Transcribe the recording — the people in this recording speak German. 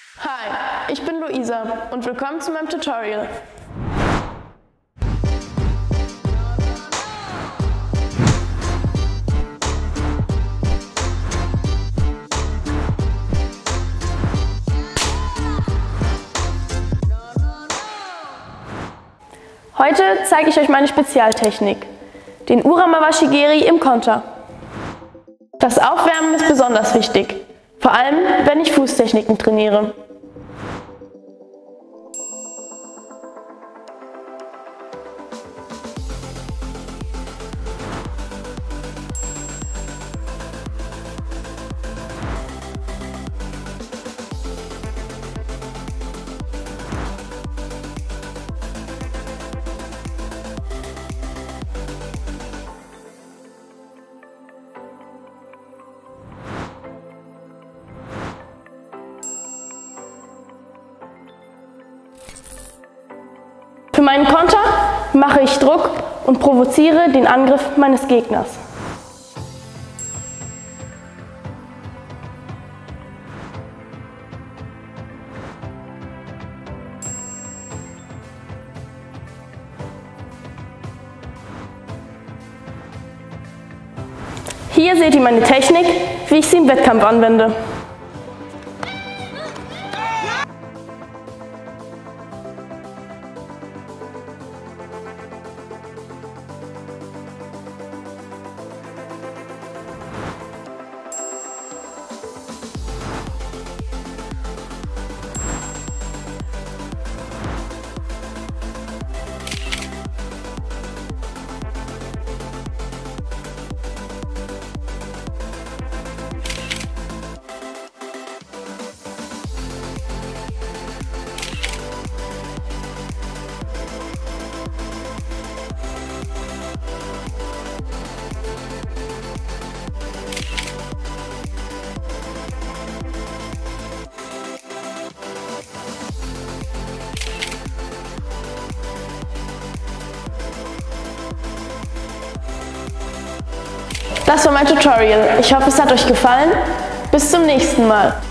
Hi, ich bin Luisa und willkommen zu meinem Tutorial. Heute zeige ich euch meine Spezialtechnik, den Urama Washigiri im Konter. Das Aufwärmen ist besonders wichtig, vor allem wenn ich Fußtechniken trainiere. Für meinen Konter mache ich Druck und provoziere den Angriff meines Gegners. Hier seht ihr meine Technik, wie ich sie im Wettkampf anwende. Das war mein Tutorial. Ich hoffe, es hat euch gefallen. Bis zum nächsten Mal.